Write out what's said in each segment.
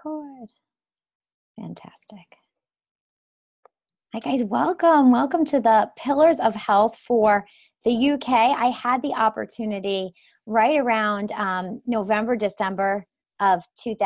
record. Fantastic. Hi guys, welcome. Welcome to the Pillars of Health for the UK. I had the opportunity right around November, December of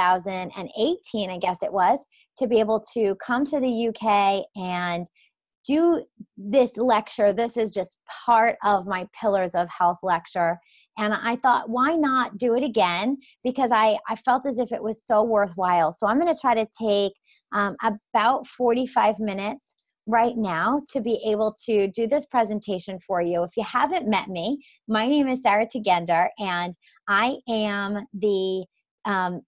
2018, I guess it was, to be able to come to the UK and do this lecture. This is just part of my Pillars of Health lecture. And I thought, why not do it again? Because I felt as if it was so worthwhile. So I'm going to try to take about 45 minutes right now to be able to do this presentation for you. If you haven't met me, my name is Tugender, and I am the, I'm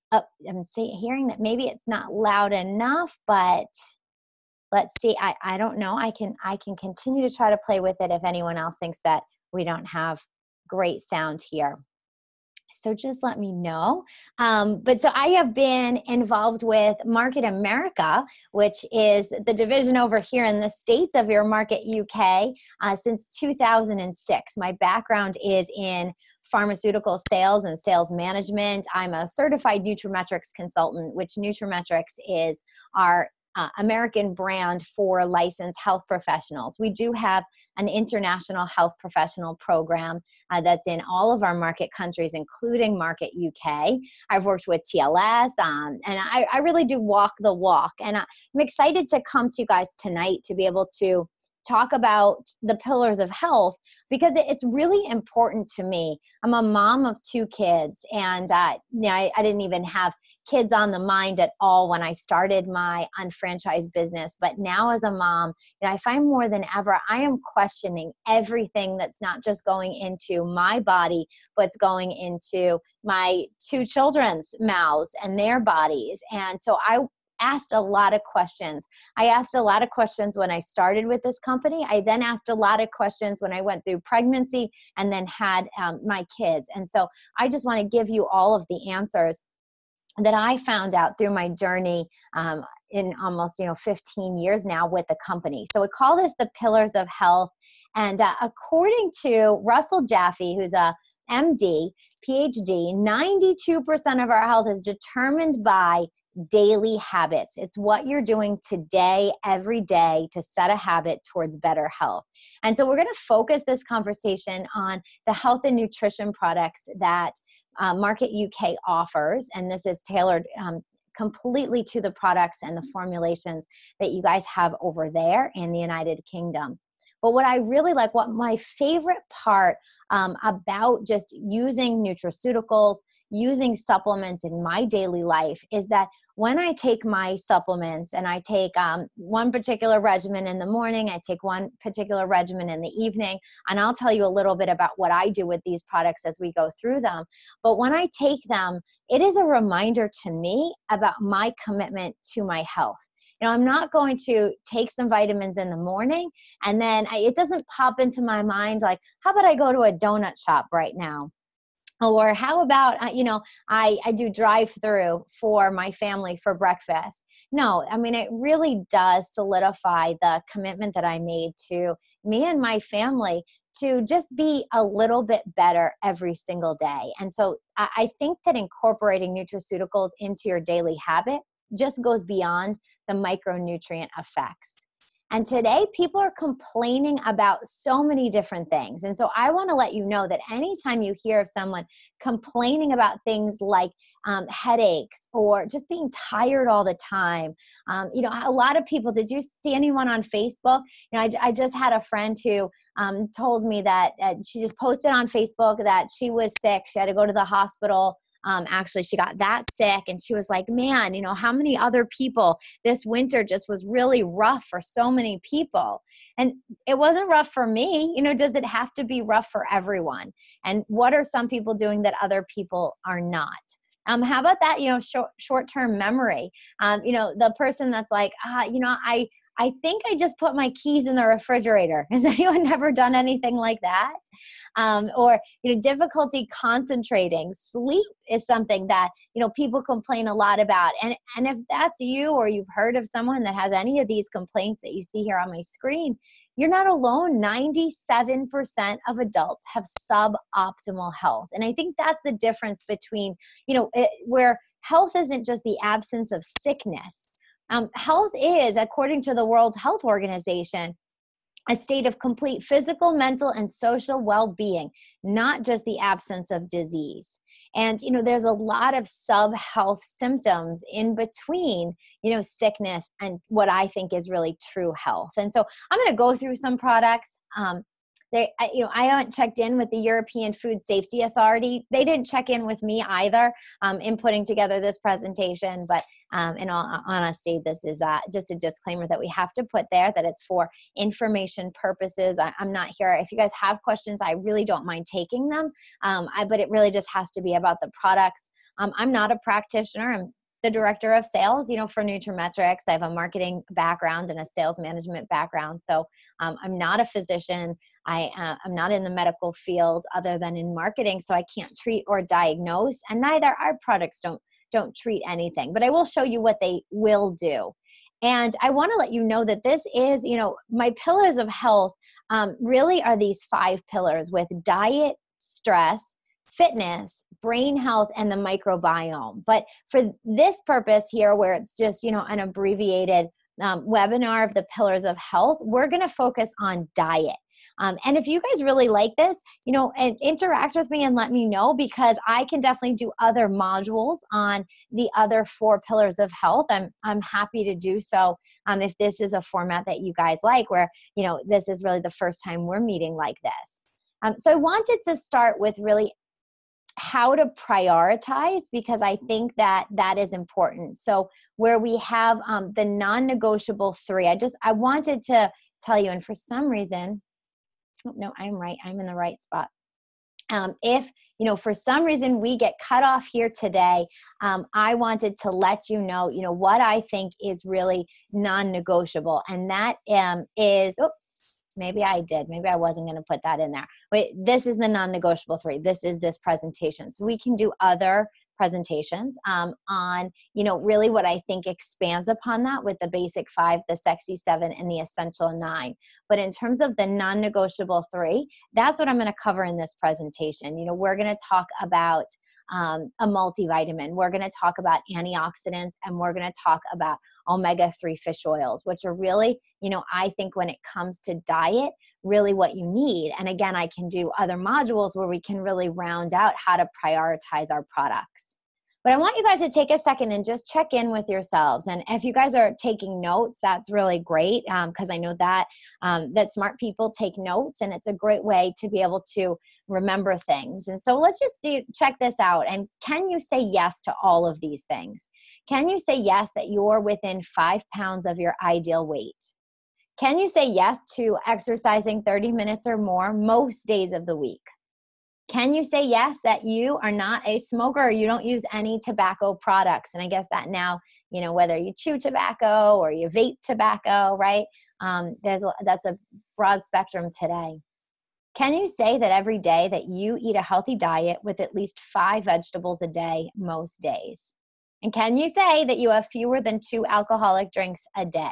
hearing that maybe it's not loud enough, but let's see, I don't know. I can continue to try to play with it if anyone else thinks that we don't have great sound here. So just let me know. But so I have been involved with Market America, which is the division over here in the States of Your Market UK, since 2006. My background is in pharmaceutical sales and sales management. I'm a certified nutraMetrix consultant, which nutraMetrix is our American brand for licensed health professionals. We do have an international health professional program that's in all of our market countries, including Market UK. I've worked with TLS, and I really do walk the walk. And I'm excited to come to you guys tonight to be able to talk about the pillars of health, because it's really important to me. I'm a mom of 2 kids, and I didn't even have kids on the mind at all when I started my unfranchised business. But now as a mom, I find more than ever, I am questioning everything that's not just going into my body, but it's going into my 2 children's mouths and their bodies. And so I asked a lot of questions. I asked a lot of questions when I started with this company. I then asked a lot of questions when I went through pregnancy and then had my kids. And so I just want to give you all of the answers that I found out through my journey in almost 15 years now with the company. So we call this the Pillars of Health. And according to Russell Jaffe, who's a MD, PhD, 92% of our health is determined by daily habits. It's what you're doing today, every day, to set a habit towards better health. And so we're going to focus this conversation on the health and nutrition products that Market UK offers, and this is tailored completely to the products and the formulations that you guys have over there in the United Kingdom. But what I really like, what my favorite part about just using nutraceuticals, using supplements in my daily life, is that when I take my supplements and I take one particular regimen in the morning, I take one particular regimen in the evening, and I'll tell you a little bit about what I do with these products as we go through them. But when I take them, it is a reminder to me about my commitment to my health. I'm not going to take some vitamins in the morning and then it doesn't pop into my mind like, how about I go to a donut shop right now? Or how about, I do drive-through for my family for breakfast. No, it really does solidify the commitment that I made to me and my family to just be a little bit better every single day. And so I think that incorporating nutraceuticals into your daily habit just goes beyond the micronutrient effects. And today, people are complaining about so many different things. And so I want to let you know that anytime you hear of someone complaining about things like headaches or just being tired all the time, a lot of people, did you see anyone on Facebook? I just had a friend who told me that she just posted on Facebook that she was sick. She had to go to the hospital. Actually, she got that sick, and she was like, man, how many other people, this winter just was really rough for so many people. And it wasn't rough for me. Does it have to be rough for everyone? And what are some people doing that other people are not? How about that, short-term memory? The person that's like, I think I just put my keys in the refrigerator. Has anyone ever done anything like that? Or difficulty concentrating. Sleep is something that, people complain a lot about. And if that's you, or you've heard of someone that has any of these complaints that you see here on my screen, you're not alone. 97% of adults have suboptimal health. And I think that's the difference between, where health isn't just the absence of sickness. Health is, according to the World Health Organization, a state of complete physical, mental, and social well-being, not just the absence of disease. And, there's a lot of sub-health symptoms in between, sickness and what I think is really true health. And so I'm going to go through some products. I haven't checked in with the European Food Safety Authority. They didn't check in with me either in putting together this presentation. But in all honesty, this is just a disclaimer that we have to put there, that it's for information purposes. I'm not here. If you guys have questions, I really don't mind taking them. But it really just has to be about the products. I'm not a practitioner. I'm the director of sales, for nutraMetrix. I have a marketing background and a sales management background. So I'm not a physician. I'm not in the medical field other than in marketing, so I can't treat or diagnose, and neither our products don't treat anything. But I will show you what they will do. And I want to let you know that this is, my pillars of health really are these 5 pillars with diet, stress, fitness, brain health, and the microbiome. But for this purpose here, where it's just, an abbreviated webinar of the pillars of health, we're going to focus on diet. And if you guys really like this, and interact with me and let me know, because I can definitely do other modules on the other 4 pillars of health. I'm happy to do so if this is a format that you guys like, where, this is really the first time we're meeting like this. So I wanted to start with really how to prioritize, because I think that is important. So where we have the non-negotiable 3, I wanted to tell you, and for some reason, no, I'm right. I'm in the right spot. If, for some reason we get cut off here today, I wanted to let you know, what I think is really non-negotiable. And that is, oops, maybe I did. Maybe I wasn't going to put that in there. Wait, this is the non-negotiable 3. This is this presentation. So we can do other presentations on, really what I think expands upon that with the basic 5, the sexy 7, and the essential 9. But in terms of the non-negotiable 3, that's what I'm going to cover in this presentation. We're going to talk about a multivitamin. We're going to talk about antioxidants, and we're going to talk about omega-3 fish oils, which are really, I think when it comes to diet, really what you need. And again, I can do other modules where we can really round out how to prioritize our products. But I want you guys to take a second and just check in with yourselves. And if you guys are taking notes, that's really great, because I know that smart people take notes, and it's a great way to be able to remember things. And so let's just check this out. And can you say yes to all of these things? Can you say yes that you're within 5 pounds of your ideal weight? Can you say yes to exercising 30 minutes or more most days of the week? Can you say yes that you are not a smoker, or you don't use any tobacco products? And I guess that now, whether you chew tobacco or you vape tobacco, right? That's a broad spectrum today. Can you say that every day that you eat a healthy diet with at least 5 vegetables a day most days? And can you say that you have fewer than 2 alcoholic drinks a day?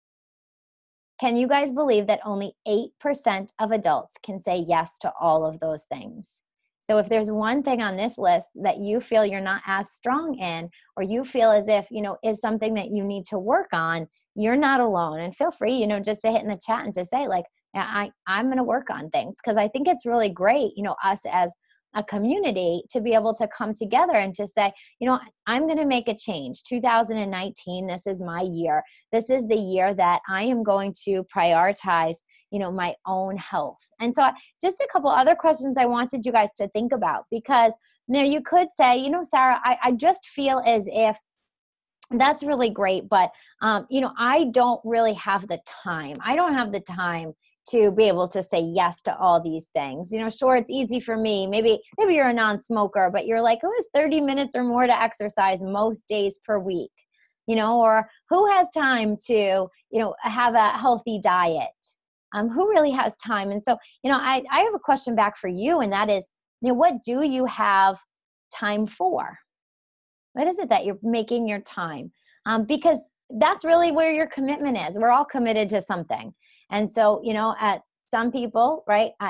Can you guys believe that only 8% of adults can say yes to all of those things? So if there's one thing on this list that you feel you're not as strong in, or you feel as if, is something that you need to work on, you're not alone. And feel free, just to hit in the chat and to say, like, yeah, I'm going to work on things, because I think it's really great, us as a community to be able to come together and to say, I'm going to make a change. 2019, this is my year. This is the year that I am going to prioritize, my own health. And so just a couple other questions I wanted you guys to think about, because, you could say, Sarah, I just feel as if that's really great, but, I don't really have the time. I don't have the time to be able to say yes to all these things. Sure, it's easy for me. Maybe you're a non-smoker, but you're like, who has 30 minutes or more to exercise most days per week? Or who has time to, have a healthy diet? Who really has time? And so, I have a question back for you, and that is, what do you have time for? What is it that you're making your time? Because that's really where your commitment is. We're all committed to something. And so, at some people, right,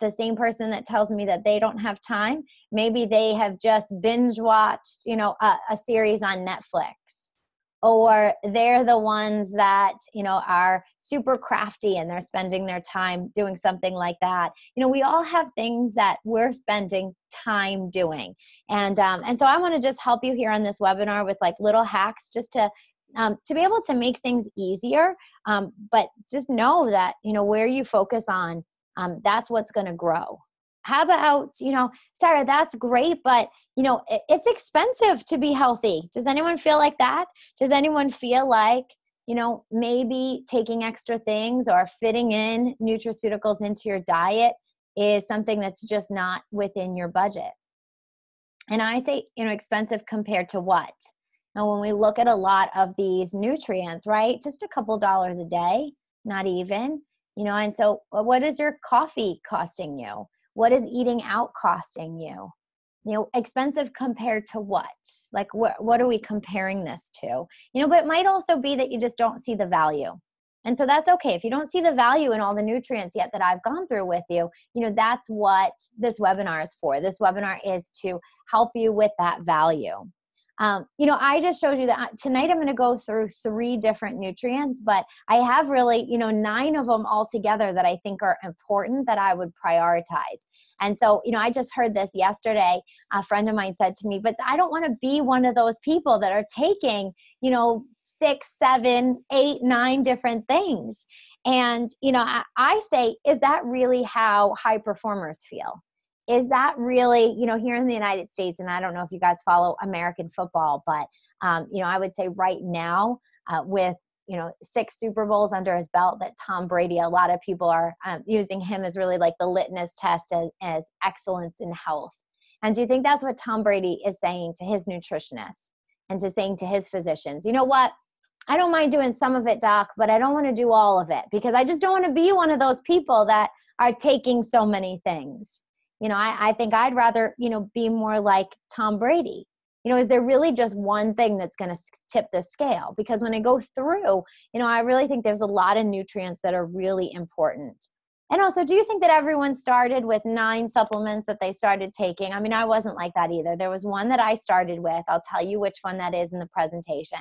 the same person that tells me that they don't have time, maybe they have just binge watched, a series on Netflix, or they're the ones that, are super crafty and they're spending their time doing something like that. We all have things that we're spending time doing. And so I want to just help you here on this webinar with like little hacks just to be able to make things easier. But just know that, where you focus on, that's what's going to grow. How about, Sarah, that's great, but, it's expensive to be healthy. Does anyone feel like that? Does anyone feel like, maybe taking extra things or fitting in nutraceuticals into your diet is something that's just not within your budget? And I say, expensive compared to what? Now, when we look at a lot of these nutrients, right, just a couple dollars a day, not even, and so what is your coffee costing you? What is eating out costing you? Expensive compared to what? Like, what are we comparing this to? But it might also be that you just don't see the value. And so that's okay. If you don't see the value in all the nutrients yet that I've gone through with you, that's what this webinar is for. This webinar is to help you with that value. I just showed you that tonight I'm going to go through 3 different nutrients, but I have really, 9 of them all together that I think are important that I would prioritize. And so, I just heard this yesterday. A friend of mine said to me, but I don't want to be one of those people that are taking, 6, 7, 8, 9 different things. And, I say, is that really how high performers feel? Is that really, here in the United States, and I don't know if you guys follow American football, but, I would say right now with, 6 Super Bowls under his belt, that Tom Brady, a lot of people are using him as really like the litmus test as excellence in health. And do you think that's what Tom Brady is saying to his nutritionists and saying to his physicians? You know what? I don't mind doing some of it, doc, but I don't want to do all of it because I just don't want to be one of those people that are taking so many things. I think I'd rather, be more like Tom Brady. Is there really just one thing that's going to tip the scale? Because when I go through, I really think there's a lot of nutrients that are really important. And also, do you think that everyone started with 9 supplements that they started taking? I mean, I wasn't like that either. There was one that I started with. I'll tell you which one that is in the presentation.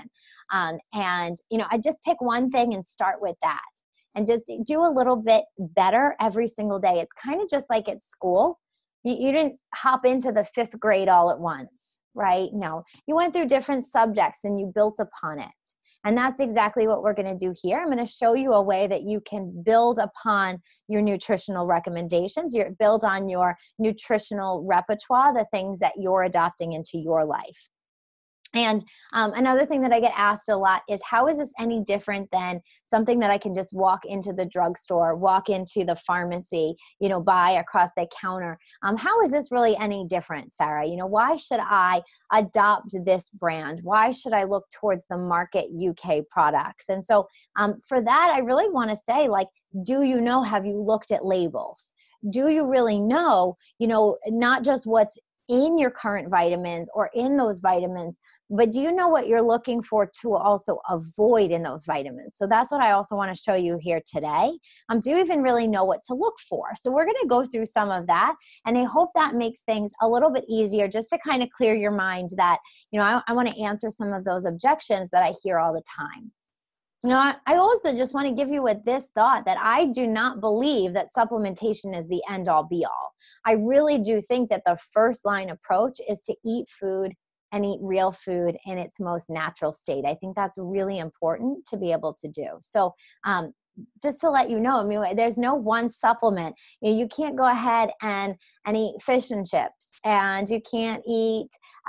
I just pick one thing and start with that and just do a little bit better every single day. It's kind of just like at school. You didn't hop into the 5th grade all at once, right? No, you went through different subjects and you built upon it. And that's exactly what we're going to do here. I'm going to show you a way that you can build upon your nutritional recommendations, build on your nutritional repertoire, the things that you're adopting into your life. And another thing that I get asked a lot is, how is this any different than something that I can just walk into the drugstore, walk into the pharmacy, buy across the counter? How is this really any different, Sarah? Why should I adopt this brand? Why should I look towards the Market UK products? And so for that, I really want to say, like, have you looked at labels? Do you really know, not just what's in your current vitamins or in those vitamins, but do you know what you're looking for to also avoid in those vitamins? So that's what I also want to show you here today. Do you even really know what to look for? So we're going to go through some of that, and I hope that makes things a little bit easier just to kind of clear your mind that, I want to answer some of those objections that I hear all the time. I also just want to give you with this thought that I do not believe that supplementation is the end-all be-all. I really do think that the first line approach is to eat food and eat real food in its most natural state. I think that's really important to be able to do. So just to let you know, there's no one supplement. You can't go ahead and eat fish and chips, and you can't eat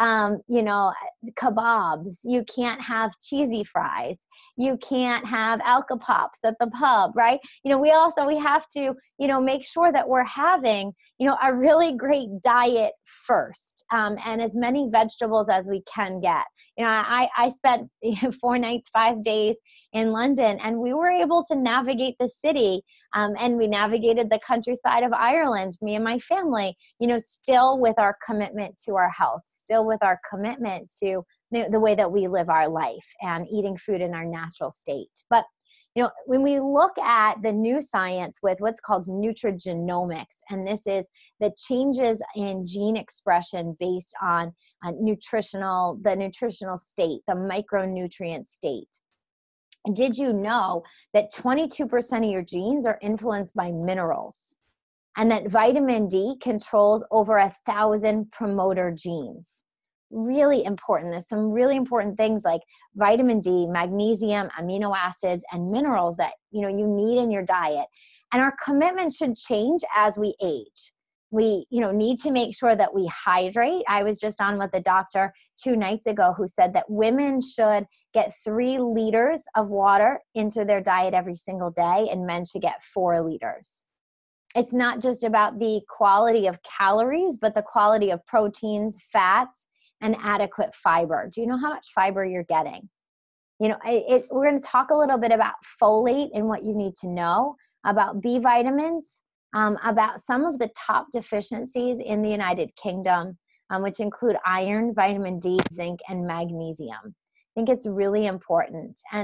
kebabs. You can't have cheesy fries. You can't have Alka-Pops at the pub, right? We have to, make sure that we're having, a really great diet first, and as many vegetables as we can get. I spent 4 nights, 5 days in London, and we were able to navigate the city, and we navigated the countryside of Ireland, me and my family, still with our commitment to our health, still with our commitment to the way that we live our life and eating food in our natural state. But When we look at the new science with what's called nutrigenomics, and this is the changes in gene expression based on the nutritional state, the micronutrient state. Did you know that 22% of your genes are influenced by minerals? And that vitamin D controls over 1,000 promoter genes. Really important. There's some really important things like vitamin D, magnesium, amino acids, and minerals that you need in your diet. And our commitment should change as we age. We need to make sure that we hydrate. I was just on with a doctor 2 nights ago who said that women should get 3 liters of water into their diet every single day, and men should get 4 liters. It's not just about the quality of calories, but the quality of proteins, fats, and adequate fiber. Do you know how much fiber you're getting? We're going to talk a little bit about folate and what you need to know about B vitamins, about some of the top deficiencies in the United Kingdom, which include iron, vitamin D, zinc, and magnesium. I think it's really important. And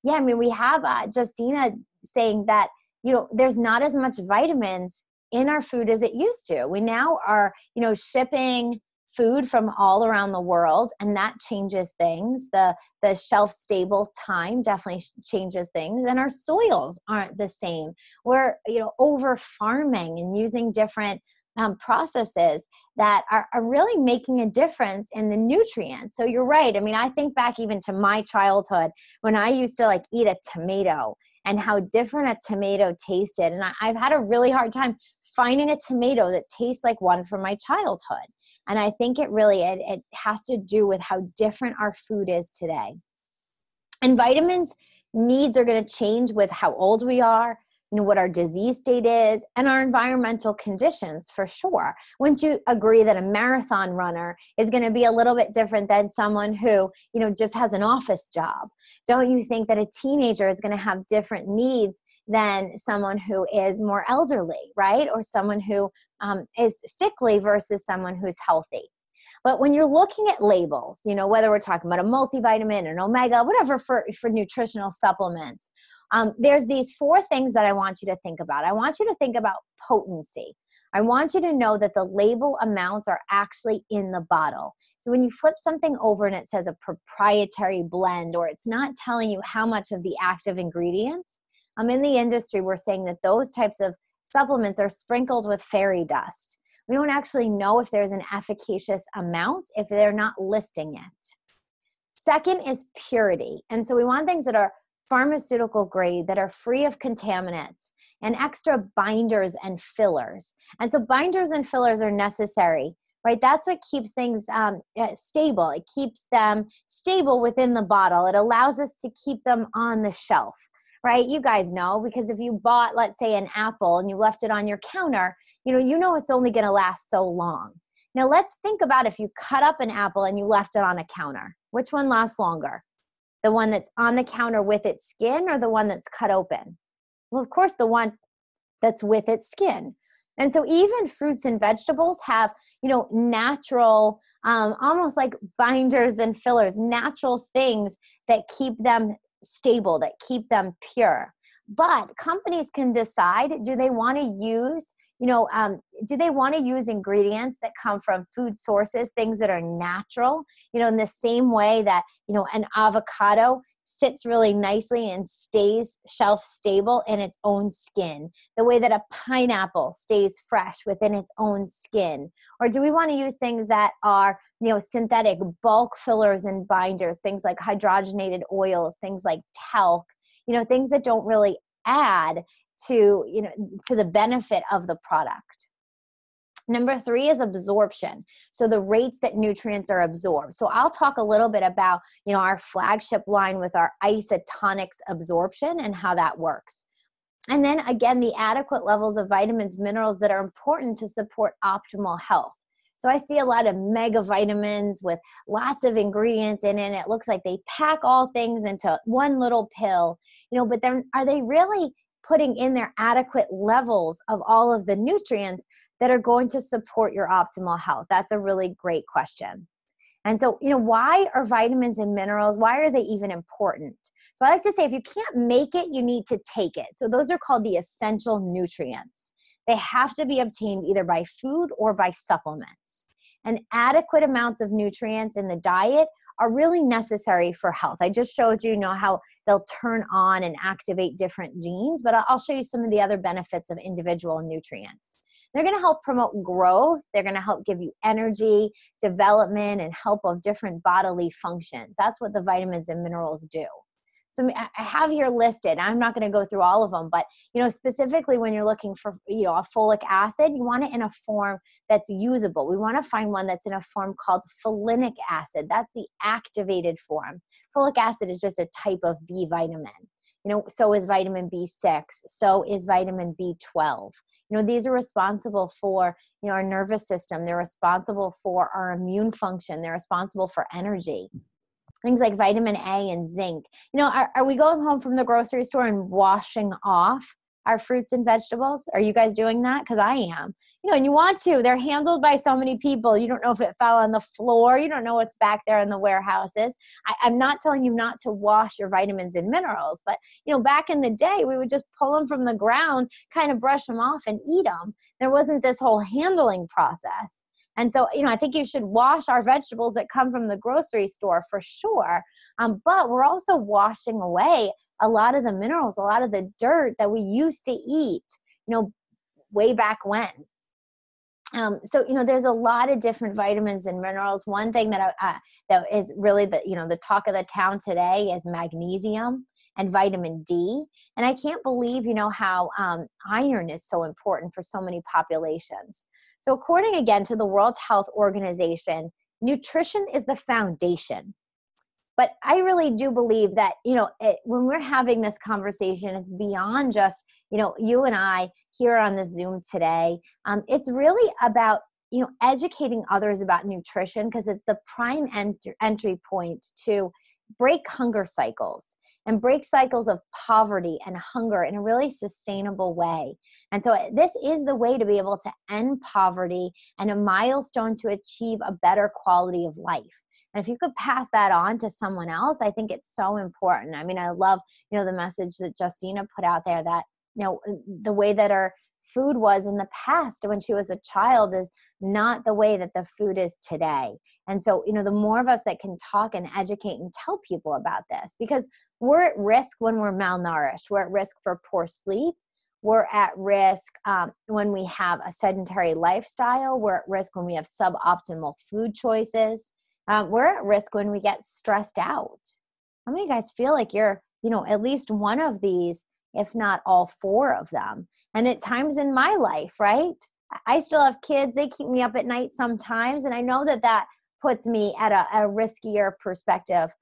we have Justina saying that there's not as much vitamins in our food as it used to. We now are shipping food from all around the world, and that changes things. The shelf stable time definitely changes things, and our soils aren't the same. We're over farming and using different processes that are really making a difference in the nutrients. So you're right. I think back even to my childhood when I used to eat a tomato and how different a tomato tasted. And I've had a really hard time finding a tomato that tastes like one from my childhood. And I think it has to do with how different our food is today. And vitamins needs are going to change with how old we are, what our disease state is, and our environmental conditions for sure. Wouldn't you agree that a marathon runner is going to be a little bit different than someone who, just has an office job? Don't you think that a teenager is going to have different needs than someone who is more elderly, right? Or someone who is sickly versus someone who's healthy. But when you're looking at labels, whether we're talking about a multivitamin, an omega, whatever for nutritional supplements, there's these 4 things that I want you to think about. I want you to think about potency. I want you to know that the label amounts are actually in the bottle. So when you flip something over and it says a proprietary blend, or it's not telling you how much of the active ingredients, in the industry, we're saying that those types of supplements are sprinkled with fairy dust. We don't actually know if there's an efficacious amount if they're not listing it. Second is purity. And so we want things that are pharmaceutical grade, that are free of contaminants, and extra binders and fillers. And so binders and fillers are necessary, right? That's what keeps things stable. It keeps them stable within the bottle. It allows us to keep them on the shelf, right? You guys know, because if you bought, let's say, an apple and you left it on your counter, it's only going to last so long. Now let's think about if you cut up an apple and you left it on a counter. Which one lasts longer? The one that's on the counter with its skin, or the one that's cut open? Well, of course, the one that's with its skin. And so even fruits and vegetables have, natural, almost like binders and fillers, natural things that keep them stable, that keep them pure. But companies can decide, do they want to use ingredients that come from food sources, things that are natural, in the same way that, an avocado sits really nicely and stays shelf stable in its own skin, the way that a pineapple stays fresh within its own skin? Or do we want to use things that are, synthetic bulk fillers and binders, things like hydrogenated oils, things like talc, things that don't really add to the benefit of the product? Number 3 is absorption. So the rates that nutrients are absorbed. So I'll talk a little bit about, our flagship line with our isotonics absorption and how that works. And then again, the adequate levels of vitamins, minerals that are important to support optimal health. So I see a lot of mega vitamins with lots of ingredients in it. It looks like they pack all things into one little pill, but then are they really putting in their adequate levels of all of the nutrients that are going to support your optimal health? That's a really great question. And so, why are vitamins and minerals, why are they even important? So I like to say, if you can't make it, you need to take it. So those are called the essential nutrients. They have to be obtained either by food or by supplements. And adequate amounts of nutrients in the diet are really necessary for health. I just showed you, how they'll turn on and activate different genes, but I'll show you some of the other benefits of individual nutrients. They're going to help promote growth. They're going to help give you energy, development, and help of different bodily functions. That's what the vitamins and minerals do. So I have here listed, I'm not going to go through all of them, but, specifically when you're looking for, a folic acid, you want it in a form that's usable. We want to find one that's in a form called folinic acid. That's the activated form. Folic acid is just a type of B vitamin. So is vitamin B6. So is vitamin B12. These are responsible for, our nervous system. They're responsible for our immune function. They're responsible for energy. Things like vitamin A and zinc. Are we going home from the grocery store and washing off our fruits and vegetables? Are you guys doing that? Because I am. And you want to. They're handled by so many people. You don't know if it fell on the floor. You don't know what's back there in the warehouses. I'm not telling you not to wash your vitamins and minerals, but, back in the day, we would just pull them from the ground, kind of brush them off and eat them. There wasn't this whole handling process. And so, I think you should wash our vegetables that come from the grocery store for sure. But we're also washing away a lot of the minerals, a lot of the dirt that we used to eat, way back when. So, there's a lot of different vitamins and minerals. One thing that that is really the talk of the town today is magnesium and vitamin D. And I can't believe, how iron is so important for so many populations. So according again to the World Health Organization, nutrition is the foundation. But I really do believe that, when we're having this conversation, it's beyond just, you and I here on this Zoom today. It's really about, educating others about nutrition, because it's the prime entry point to break hunger cycles and break cycles of poverty and hunger in a really sustainable way. And so this is the way to be able to end poverty and a milestone to achieve a better quality of life. And if you could pass that on to someone else, I think it's so important. I mean, I love, the message that Justina put out there that, the way that her food was in the past when she was a child is not the way that the food is today. And so, the more of us that can talk and educate and tell people about this, because we're at risk when we're malnourished. We're at risk for poor sleep. We're at risk when we have a sedentary lifestyle. We're at risk when we have suboptimal food choices. We're at risk when we get stressed out. How many of you guys feel like you're, at least one of these, if not all four of them? And at times in my life, right? I still have kids. They keep me up at night sometimes. And I know that puts me at a riskier perspective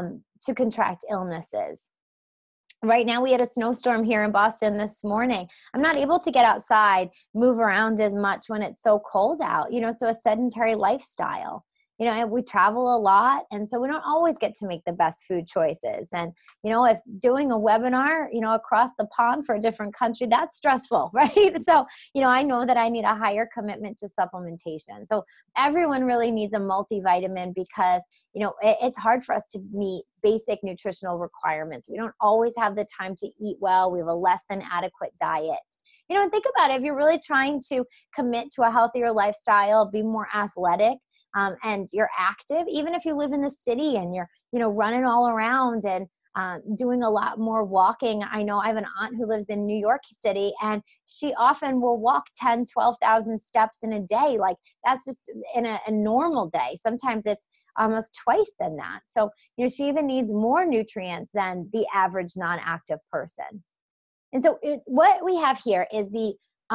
to contract illnesses. Right now, we had a snowstorm here in Boston this morning. I'm not able to get outside, move around as much when it's so cold out, so a sedentary lifestyle. We travel a lot, and so we don't always get to make the best food choices. And, if doing a webinar, across the pond for a different country, that's stressful, right? So, I know that I need a higher commitment to supplementation. So everyone really needs a multivitamin because, it's hard for us to meet basic nutritional requirements. We don't always have the time to eat well. We have a less than adequate diet. And think about it. If you're really trying to commit to a healthier lifestyle, be more athletic, and you're active, even if you live in the city and you're, running all around and doing a lot more walking. I know I have an aunt who lives in New York City, and she often will walk 10, 12,000 steps in a day. Like that's just in a normal day. Sometimes it's almost twice than that. So, she even needs more nutrients than the average non-active person. And so what we have here is the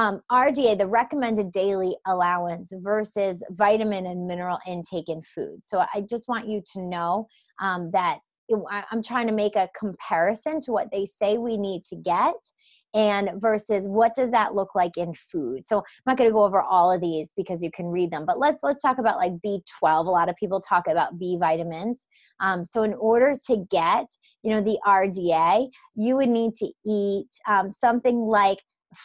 RDA, the recommended daily allowance versus vitamin and mineral intake in food. So I just want you to know that I'm trying to make a comparison to what they say we need to get and versus what does that look like in food. So I'm not going to go over all of these because you can read them, but let's talk about like B12. A lot of people talk about B vitamins. So in order to get, the RDA, you would need to eat something like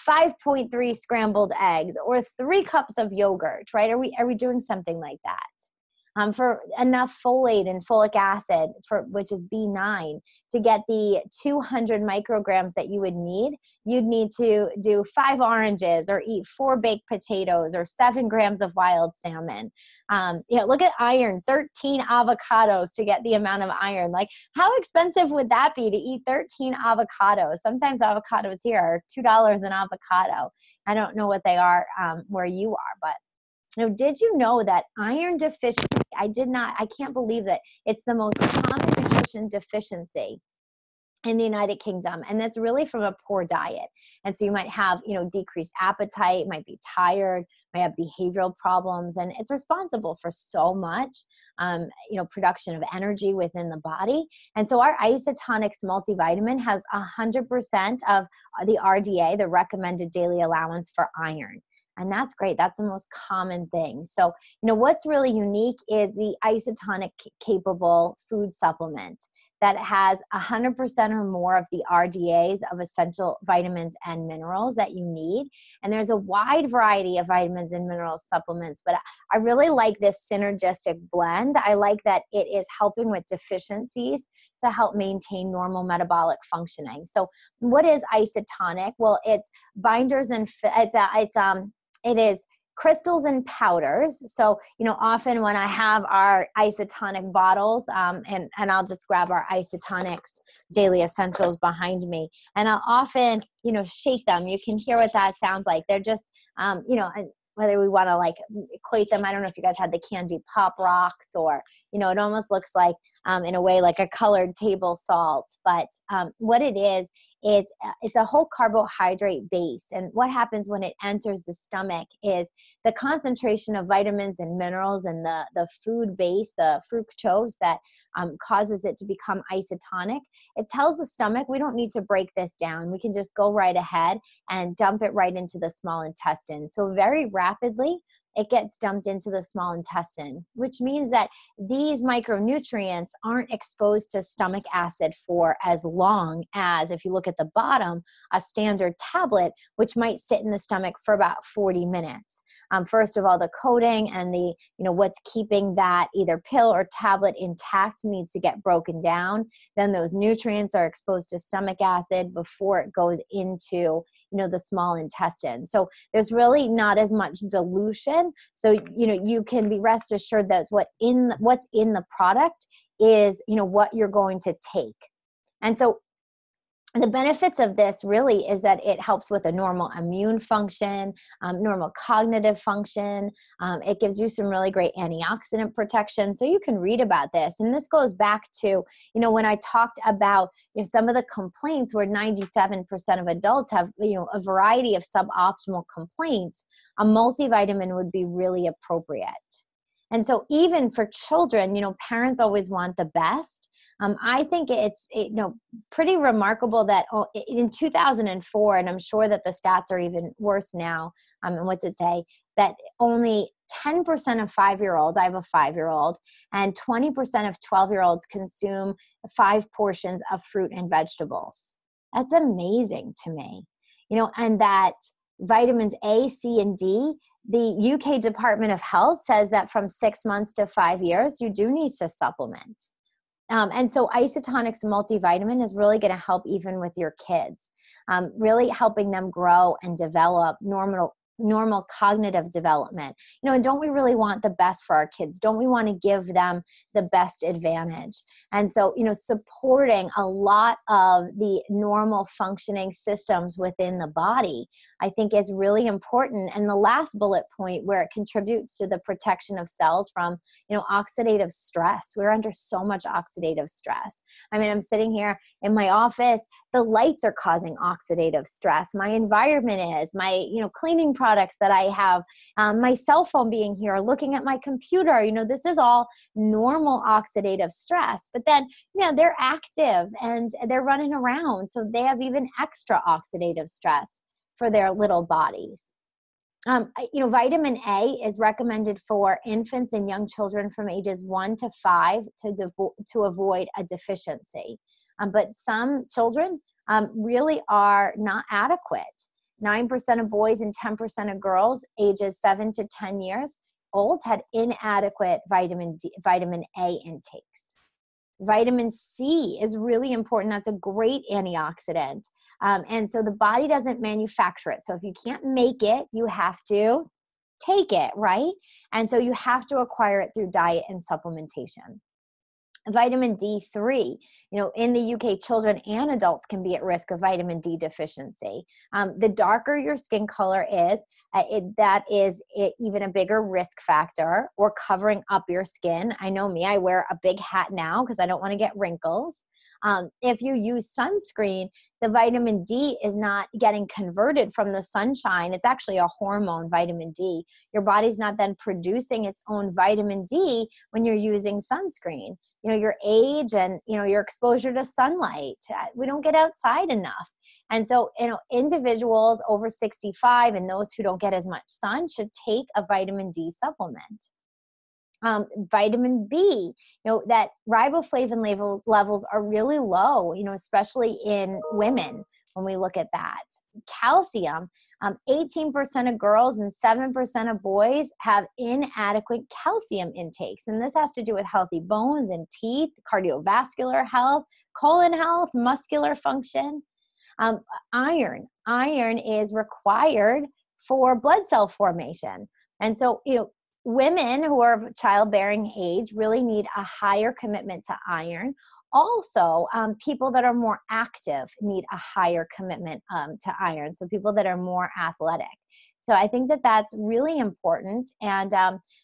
5.3 scrambled eggs or 3 cups of yogurt, right? Are we doing something like that? for enough folate and folic acid, which is B9, to get the 200 micrograms that you would need, you'd need to do 5 oranges or eat 4 baked potatoes or 7 grams of wild salmon. Look at iron, 13 avocados to get the amount of iron. Like, how expensive would that be to eat 13 avocados? Sometimes avocados here are $2 an avocado. I don't know what they are where you are, but did you know that iron deficiency, I can't believe that it's the most common nutrition deficiency in the United Kingdom. And that's really from a poor diet. And so you might have, decreased appetite, might be tired, might have behavioral problems, and it's responsible for so much, production of energy within the body. And so our Isotonics multivitamin has 100% of the RDA, the recommended daily allowance for iron. And that's great. That's the most common thing. So, what's really unique is the isotonic capable food supplement that has 100% or more of the RDAs of essential vitamins and minerals that you need. And there's a wide variety of vitamins and mineral supplements, but I really like this synergistic blend. I like that it is helping with deficiencies to help maintain normal metabolic functioning. So what is isotonic? Well, it's binders and it is crystals and powders. So, often when I have our isotonic bottles, and I'll just grab our Isotonics Daily Essentials behind me, and I'll often, shake them. You can hear what that sounds like. They're just, whether we want to equate them, I don't know if you guys had the candy Pop Rocks, or, it almost looks like, in a way, like a colored table salt. But what it is it's a whole carbohydrate base. And what happens when it enters the stomach is the concentration of vitamins and minerals and the food base, the fructose that causes it to become isotonic. It tells the stomach, we don't need to break this down. We can just go right ahead and dump it right into the small intestine. So very rapidly, it gets dumped into the small intestine, which means that these micronutrients aren't exposed to stomach acid for as long as, if you look at the bottom, a standard tablet, which might sit in the stomach for about 40 minutes. First of all, the coating and the, what's keeping that either pill or tablet intact needs to get broken down. Then those nutrients are exposed to stomach acid before it goes into, the small intestine. So there's really not as much dilution. So, you can be rest assured that what's in the product is, what you're going to take. And so the benefits of this really is that it helps with a normal immune function, normal cognitive function. It gives you some really great antioxidant protection. So you can read about this. And this goes back to, when I talked about some of the complaints where 97% of adults have, a variety of suboptimal complaints, a multivitamin would be really appropriate. And so even for children, parents always want the best. I think it's pretty remarkable that in 2004, and I'm sure that the stats are even worse now, and what's it say, that only 10% of 5-year-olds, I have a 5-year-old, and 20% of 12-year-olds consume 5 portions of fruit and vegetables. That's amazing to me. And that vitamins A, C, and D, the UK Department of Health says that from 6 months to 5 years, you do need to supplement. And so Isotonics multivitamin is really going to help even with your kids, really helping them grow and develop normal cognitive development. And don't we really want the best for our kids? Don't we want to give them the best advantage? And so, supporting a lot of the normal functioning systems within the body, I think is really important. And the last bullet point, where it contributes to the protection of cells from, oxidative stress. We're under so much oxidative stress. I mean, I'm sitting here in my office, the lights are causing oxidative stress. My environment is, my, cleaning products that I have, my cell phone being here, looking at my computer, this is all normal oxidative stress. But then, they're active and they're running around. So they have even extra oxidative stress for their little bodies. Vitamin A is recommended for infants and young children from ages 1 to 5 to avoid a deficiency. But some children really are not adequate. 9% of boys and 10% of girls ages 7 to 10 years olds had inadequate vitamin A intakes. Vitamin C is really important. That's a great antioxidant. And so the body doesn't manufacture it. So if you can't make it, you have to take it, right? And so you have to acquire it through diet and supplementation. Vitamin D3, in the UK, children and adults can be at risk of vitamin D deficiency. The darker your skin color is, that is even a bigger risk factor, or covering up your skin. I know me, I wear a big hat now because I don't want to get wrinkles. If you use sunscreen, the vitamin D is not getting converted from the sunshine. It's actually a hormone, vitamin D. Your body's not then producing its own vitamin D when you're using sunscreen. Your age and, your exposure to sunlight. We don't get outside enough. And so, individuals over 65 and those who don't get as much sun should take a vitamin D supplement. Vitamin B, that riboflavin levels are really low, especially in women when we look at that. Calcium, 18% of girls and 7% of boys have inadequate calcium intakes. And this has to do with healthy bones and teeth, cardiovascular health, colon health, muscular function. Iron is required for blood cell formation. And so, women who are of childbearing age really need a higher commitment to iron. Also, people that are more active need a higher commitment to iron. So people that are more athletic. So I think that that's really important. And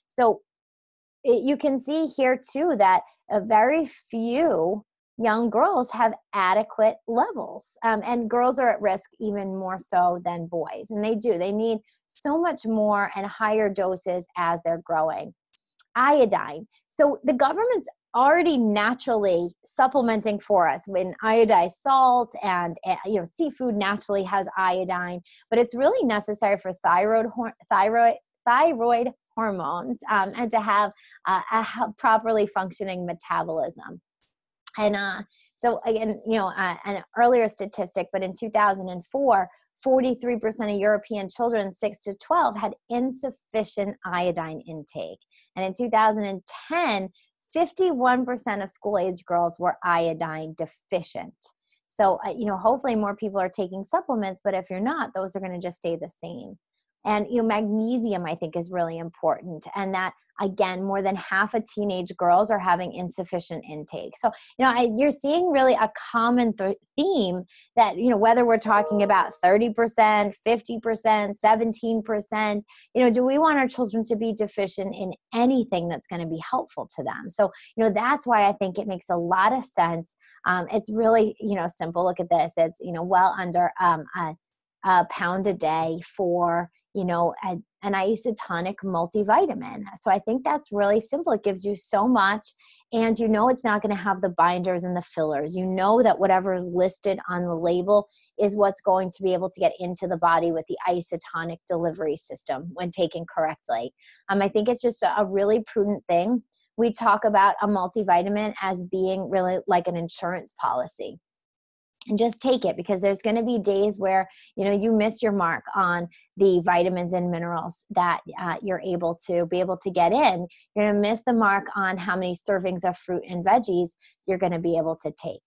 you can see here too that very few young girls have adequate levels. And girls are at risk even more so than boys. And they need so much more and higher doses as they're growing. Iodine. So the government's already naturally supplementing for us when iodized salt and seafood naturally has iodine, but it's really necessary for thyroid hormones and to have a properly functioning metabolism. And so again, an earlier statistic, but in 2004, 43% of European children 6 to 12 had insufficient iodine intake. And in 2010, 51% of school-age girls were iodine deficient. So, hopefully more people are taking supplements, but if you're not, those are going to just stay the same. And, magnesium, I think, is really important. And that, again, more than half of teenage girls are having insufficient intake. So, you're seeing really a common theme that, whether we're talking about 30%, 50%, 17%, do we want our children to be deficient in anything that's going to be helpful to them? So, that's why I think it makes a lot of sense. It's really, simple. Look at this. It's, well under a pound a day for an isotonic multivitamin. So I think that's really simple. It gives you so much, and it's not going to have the binders and the fillers. That whatever is listed on the label is what's going to be able to get into the body with the isotonic delivery system when taken correctly. I think it's just a really prudent thing. We talk about a multivitamin as being really like an insurance policy. And just take it, because there's going to be days where, you miss your mark on the vitamins and minerals that you're able to get in. You're going to miss the mark on how many servings of fruit and veggies you're going to be able to take.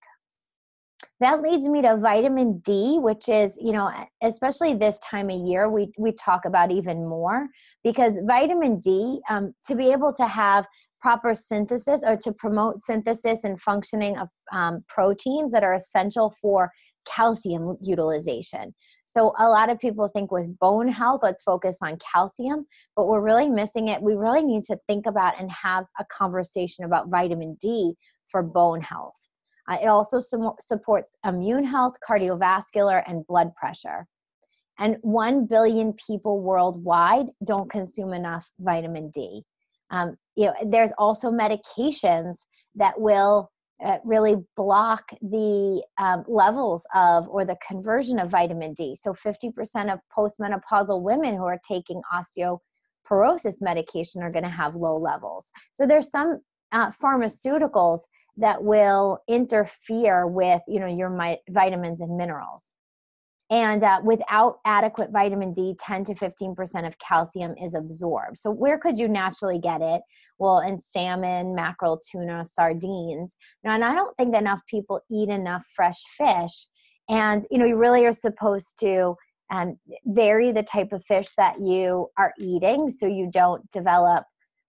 That leads me to vitamin D, which is, especially this time of year, we talk about even more, because vitamin D, to be able to have proper synthesis, or to promote synthesis and functioning of proteins that are essential for calcium utilization. So a lot of people think with bone health, let's focus on calcium, but we're really missing it. We really need to think about and have a conversation about vitamin D for bone health. It also supports immune health, cardiovascular, and blood pressure. And 1 billion people worldwide don't consume enough vitamin D. There's also medications that will really block the levels of, or the conversion of vitamin D. So 50% of postmenopausal women who are taking osteoporosis medication are going to have low levels. So there's some pharmaceuticals that will interfere with, your vitamins and minerals. And without adequate vitamin D, 10 to 15% of calcium is absorbed. So where could you naturally get it? Well, in salmon, mackerel, tuna, sardines. Now, and I don't think enough people eat enough fresh fish. And, you really are supposed to vary the type of fish that you are eating so you don't develop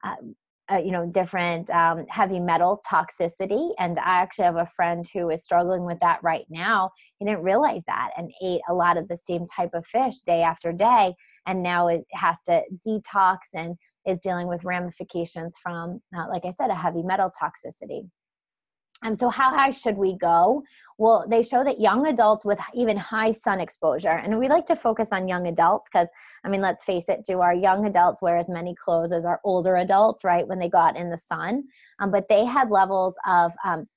different heavy metal toxicity. And I actually have a friend who is struggling with that right now. He didn't realize that and ate a lot of the same type of fish day after day. And now it has to detox and is dealing with ramifications from, like I said, a heavy metal toxicity. So how high should we go? Well, they show that young adults with even high sun exposure, and we like to focus on young adults because, let's face it, do our young adults wear as many clothes as our older adults, right, when they go out in the sun? But they had levels of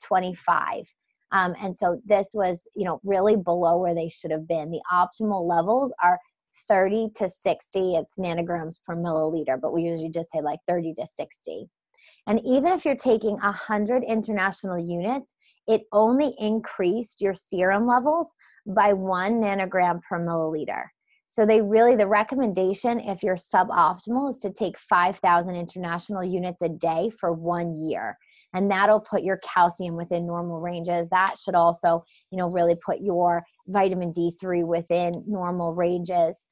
25. And so this was, really below where they should have been. The optimal levels are 30 to 60. It's nanograms per milliliter, but we usually just say like 30 to 60. And even if you're taking 100 international units, it only increased your serum levels by 1 nanogram per milliliter. So the recommendation, if you're suboptimal, is to take 5,000 international units a day for 1 year. And that'll put your calcium within normal ranges. That should also, really put your vitamin D3 within normal ranges.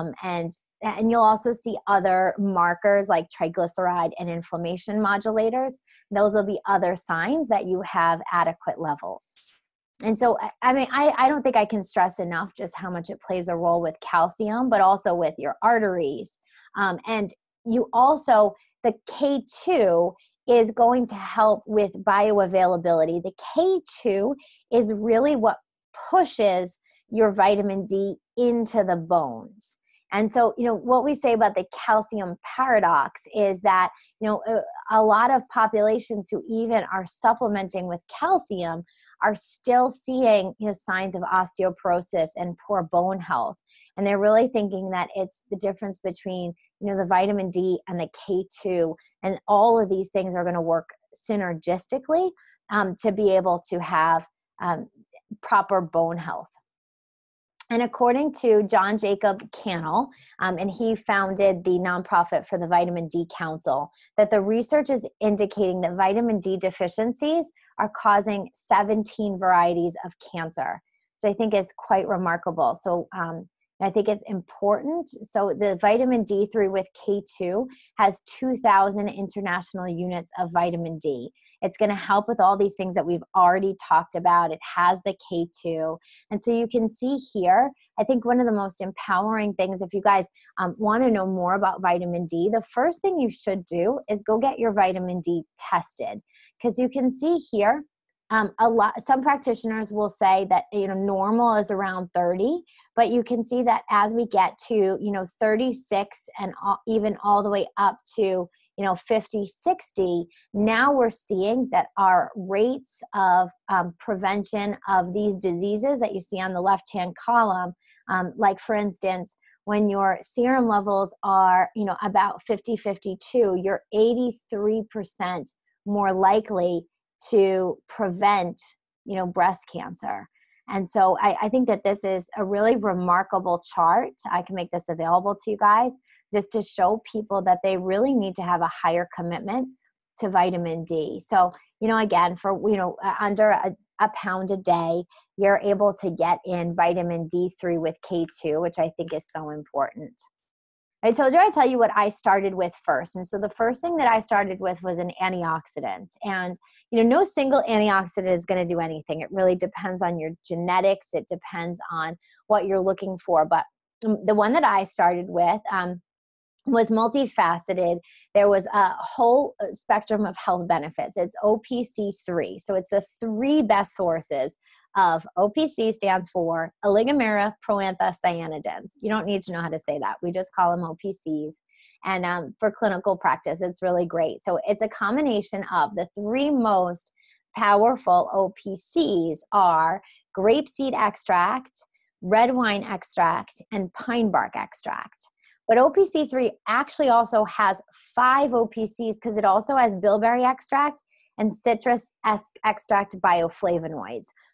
And you'll also see other markers like triglyceride and inflammation modulators. Those will be other signs that you have adequate levels. And so, I don't think I can stress enough just how much it plays a role with calcium, but also with your arteries. And you also, the K2 is going to help with bioavailability. The K2 is really what pushes your vitamin D into the bones. And so, what we say about the calcium paradox is that, a lot of populations who even are supplementing with calcium are still seeing, signs of osteoporosis and poor bone health. And they're really thinking that it's the difference between, the vitamin D and the K2. And all of these things are going to work synergistically to be able to have proper bone health. And according to John Jacob Cannell, and he founded the nonprofit for the Vitamin D Council, that the research is indicating that vitamin D deficiencies are causing 17 varieties of cancer, which I think is quite remarkable. So I think it's important. So the vitamin D3 with K2 has 2,000 international units of vitamin D. It's going to help with all these things that we've already talked about. It has the K2. And so you can see here, I think one of the most empowering things, if you guys want to know more about vitamin D, the first thing you should do is go get your vitamin D tested. Because you can see here, some practitioners will say that, normal is around 30, but you can see that as we get to, 36 and even all the way up to, 50, 60, now we're seeing that our rates of prevention of these diseases that you see on the left-hand column, like for instance, when your serum levels are, about 50, 52, you're 83% more likely to prevent, breast cancer. And so I think that this is a really remarkable chart. I can make this available to you guys just to show people that they really need to have a higher commitment to vitamin D. So, again, for, under a pound a day, you're able to get in vitamin D3 with K2, which I think is so important. I told you I'd tell you what I started with first. And so the first thing that I started with was an antioxidant. And, no single antioxidant is going to do anything. It really depends on your genetics. It depends on what you're looking for. But the one that I started with was multifaceted. There was a whole spectrum of health benefits. It's OPC3. So it's the 3 best sources of OPC stands for oligomera proanthocyanidins. You don't need to know how to say that. We just call them OPCs. And for clinical practice, it's really great. So it's a combination of the 3 most powerful OPCs are grapeseed extract, red wine extract, and pine bark extract. But OPC3 actually also has 5 OPCs because it also has bilberry extract and citrus extract bioflavonoids.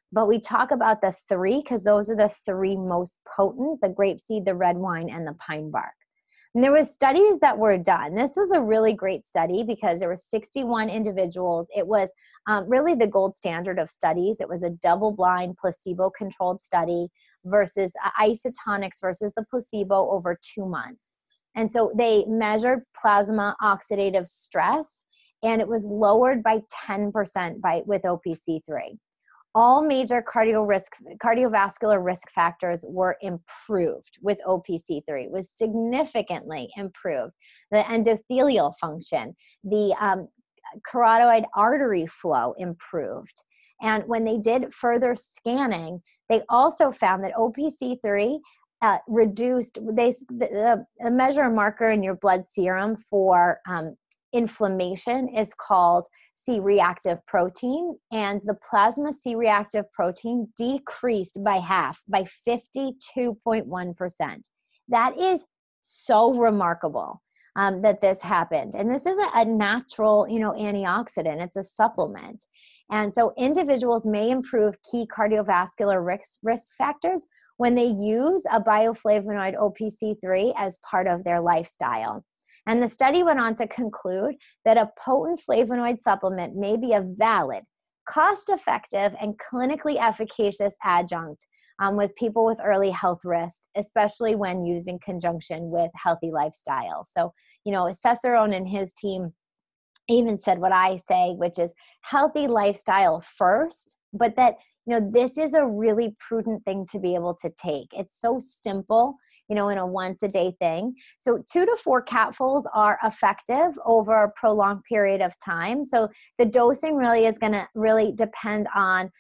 But we talk about the three because those are the three most potent: the grapeseed, the red wine, and the pine bark. And there were studies that were done. This was a really great study because there were 61 individuals. It was really the gold standard of studies. It was a double-blind, placebo-controlled study versus isotonics versus the placebo over 2 months. And so they measured plasma oxidative stress, and it was lowered by 10% with OPC3. All major cardiovascular risk factors were improved with OPC3. It was significantly improved. The endothelial function, the carotid artery flow improved. And when they did further scanning, they also found that OPC3 reduced, a measure marker in your blood serum for inflammation is called C-reactive protein, and the plasma C-reactive protein decreased by half, by 52.1%. That is so remarkable that this happened. And this is a natural, antioxidant. It's a supplement. And so individuals may improve key cardiovascular risk factors when they use a bioflavonoid OPC3 as part of their lifestyle. And the study went on to conclude that a potent flavonoid supplement may be a valid, cost-effective, and clinically efficacious adjunct with people with early health risk, especially when used in conjunction with healthy lifestyle. So, Cesarone and his team even said what I say, which is healthy lifestyle first, but that, this is a really prudent thing to be able to take. It's so simple, in a once a day thing. So 2 to 4 capfuls are effective over a prolonged period of time. So the dosing really is going to really depend on,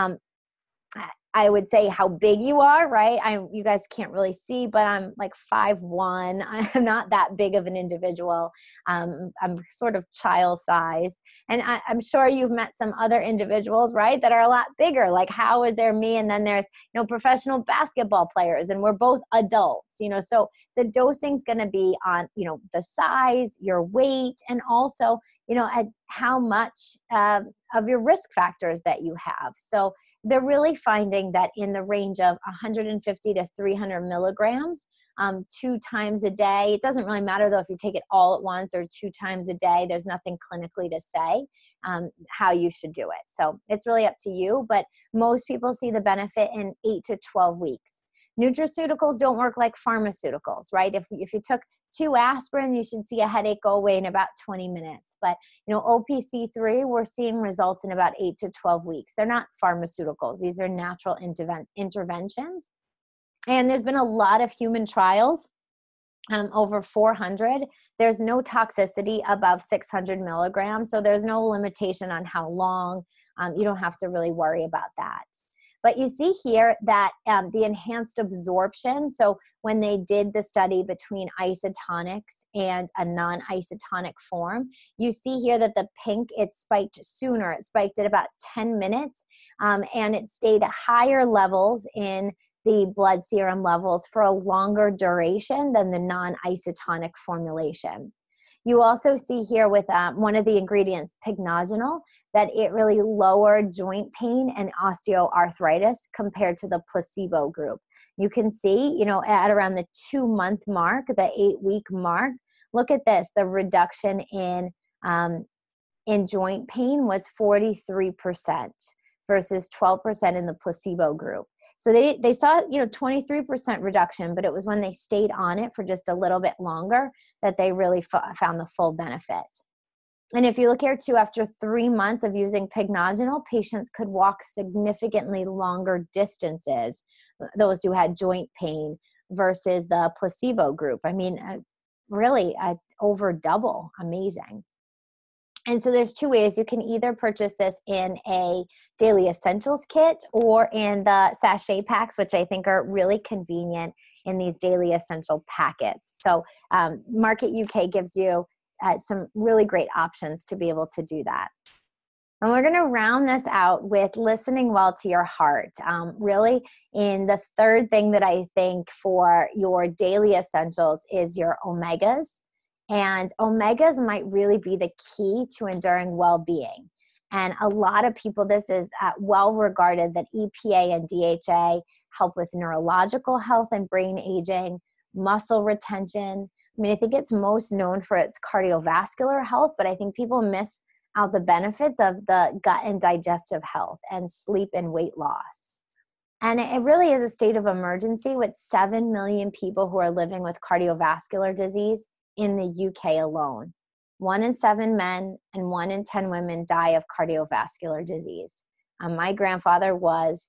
I would say, how big you are, right? You guys can't really see, but I'm like 5'1". I'm not that big of an individual. I'm sort of child size. And I'm sure you've met some other individuals, right, that are a lot bigger. Like, how is there me? And then there's, professional basketball players, and we're both adults, so the dosing's going to be on, the size, your weight, and also, at how much of your risk factors that you have. So they're really finding that in the range of 150 to 300 milligrams 2 times a day. It doesn't really matter, though, if you take it all at once or 2 times a day. There's nothing clinically to say how you should do it. So it's really up to you, but most people see the benefit in 8 to 12 weeks. Nutraceuticals don't work like pharmaceuticals, right? If you took 2 aspirin, you should see a headache go away in about 20 minutes. But, OPC3, we're seeing results in about 8 to 12 weeks. They're not pharmaceuticals. These are natural interventions. And there's been a lot of human trials, over 400. There's no toxicity above 600 milligrams. So there's no limitation on how long. You don't have to really worry about that. But you see here that the enhanced absorption, so when they did the study between isotonics and a non-isotonic form, you see here that the pink, it spiked sooner. It spiked at about 10 minutes, and it stayed at higher levels in the blood serum levels for a longer duration than the non-isotonic formulation. You also see here with one of the ingredients, pycnogenol, that it really lowered joint pain and osteoarthritis compared to the placebo group. You can see, at around the 2-month mark, the 8-week mark, look at this, the reduction in joint pain was 43% versus 12% in the placebo group. So they saw, 23% reduction, but it was when they stayed on it for just a little bit longer that they really found the full benefit. And if you look here too, after 3 months of using pycnogenol, patients could walk significantly longer distances, those who had joint pain versus the placebo group. I mean, really over double. Amazing. And so there's 2 ways. You can either purchase this in a daily essentials kit or in the sachet packs, which I think are really convenient in these daily essential packets. So Market UK gives you some really great options to be able to do that. And we're going to round this out with listening well to your heart. Really, in the third thing that I think for your daily essentials is your omegas. And omegas might really be the key to enduring well-being. And a lot of people, this is well regarded that EPA and DHA help with neurological health and brain aging, muscle retention. I mean, I think it's most known for its cardiovascular health, but I think people miss out the benefits of the gut and digestive health and sleep and weight loss. And it really is a state of emergency with 7 million people who are living with cardiovascular disease in the UK alone. 1 in 7 men and 1 in 10 women die of cardiovascular disease. My grandfather was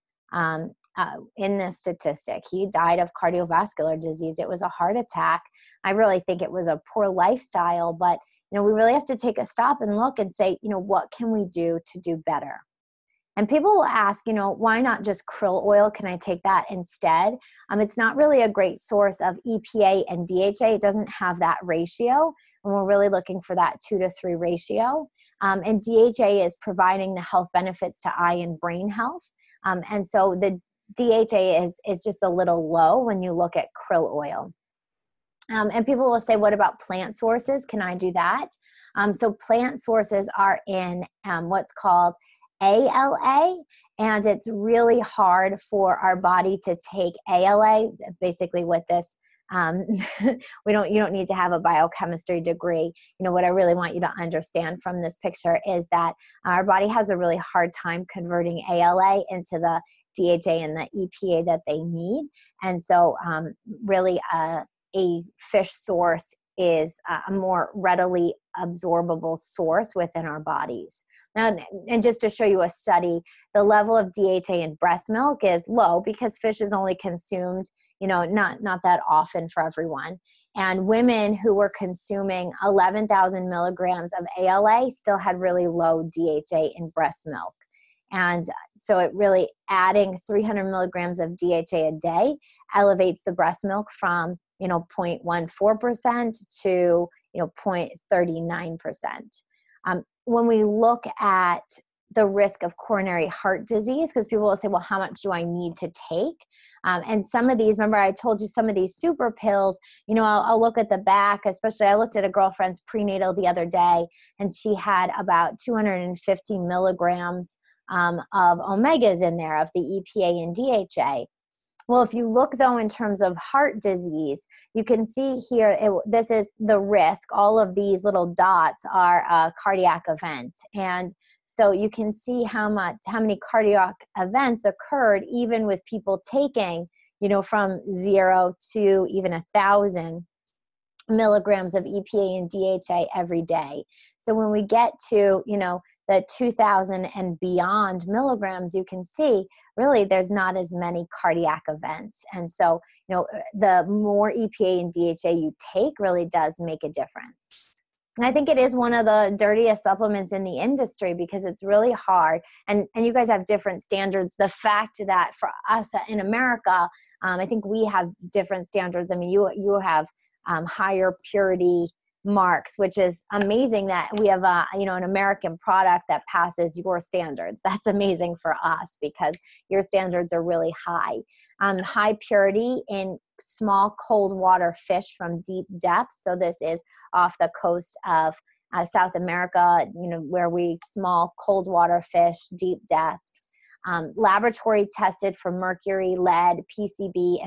in this statistic. He died of cardiovascular disease. It was a heart attack. I really think it was a poor lifestyle, but we really have to take a stop and look and say, what can we do to do better? And people will ask, why not just krill oil? Can I take that instead? It's not really a great source of EPA and DHA. It doesn't have that ratio. And we're really looking for that 2 to 3 ratio. And DHA is providing the health benefits to eye and brain health. And so the DHA is just a little low when you look at krill oil. And people will say, what about plant sources? Can I do that? So plant sources are in what's called ALA, and it's really hard for our body to take ALA. Basically what this, you don't need to have a biochemistry degree. What I really want you to understand from this picture is that our body has a really hard time converting ALA into the DHA and the EPA that they need. And so really a fish source is a more readily absorbable source within our bodies. Now, and just to show you a study, the level of DHA in breast milk is low because fish is only consumed, not that often for everyone. And women who were consuming 11,000 milligrams of ALA still had really low DHA in breast milk. And so it really adding 300 milligrams of DHA a day elevates the breast milk from 0.14% to 0.39%. When we look at the risk of coronary heart disease, because people will say, well, how much do I need to take? And some of these, remember I told you some of these super pills, I'll look at the back, especially I looked at a girlfriend's prenatal the other day, and she had about 250 milligrams of omegas in there of the EPA and DHA. Well, if you look, though, in terms of heart disease, you can see here, this is the risk. All of these little dots are a cardiac event. And so you can see how many cardiac events occurred even with people taking, from 0 to even 1,000 milligrams of EPA and DHA every day. So when we get to, the 2,000 and beyond milligrams, you can see really there's not as many cardiac events. And so, the more EPA and DHA you take really does make a difference. And I think it is one of the dirtiest supplements in the industry because it's really hard. And you guys have different standards. The fact that for us in America, I think we have different standards. I mean, you have higher purity marks, which is amazing that we have an American product that passes your standards. That's amazing for us because your standards are really high. High purity in small cold water fish from deep depths. So this is off the coast of South America, where we small cold water fish, deep depths. Laboratory tested for mercury, lead, PCB,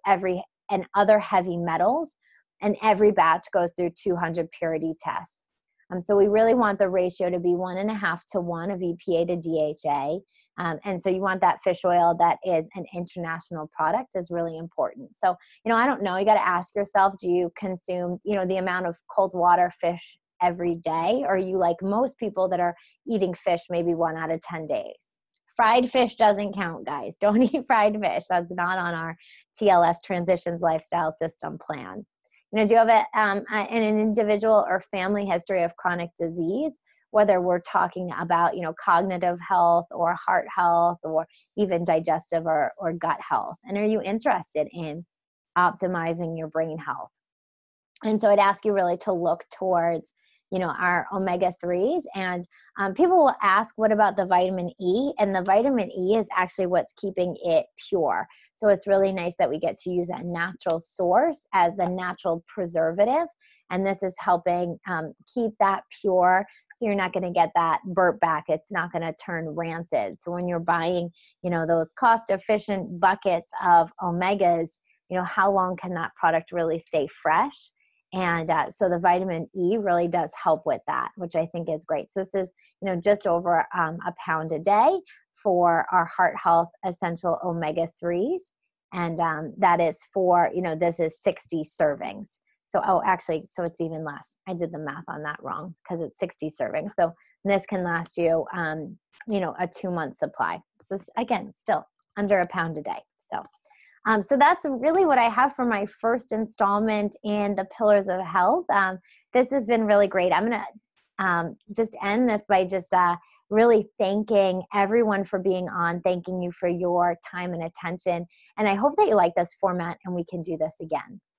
and other heavy metals. And every batch goes through 200 purity tests. So we really want the ratio to be 1.5 to 1 of EPA to DHA. And so you want that fish oil that is an international product is really important. So, I don't know, you got to ask yourself, do you consume, the amount of cold water fish every day? Or are you like most people that are eating fish maybe 1 out of 10 days? Fried fish doesn't count, guys. Don't eat fried fish. That's not on our TLS Transitions Lifestyle System plan. Do you have an individual or family history of chronic disease, whether we're talking about, cognitive health or heart health or even digestive or gut health? And are you interested in optimizing your brain health? And so I'd ask you really to look towards, our omega-3s. And people will ask, what about the vitamin E? And the vitamin E is actually what's keeping it pure. So it's really nice that we get to use a natural source as the natural preservative. And this is helping keep that pure, so you're not going to get that burnt back. It's not going to turn rancid. So when you're buying, those cost-efficient buckets of omegas, how long can that product really stay fresh? And so the vitamin E really does help with that, which I think is great. So this is, just over a pound a day for our heart health essential omega-3s. And that is for, this is 60 servings. So, so it's even less. I did the math on that wrong because it's 60 servings. So this can last you, a 2-month supply. So again, still under a pound a day. So that's really what I have for my first installment in the Pillars of Health. This has been really great. I'm going to just end this by just really thanking everyone for being on, thanking you for your time and attention. And I hope that you like this format and we can do this again.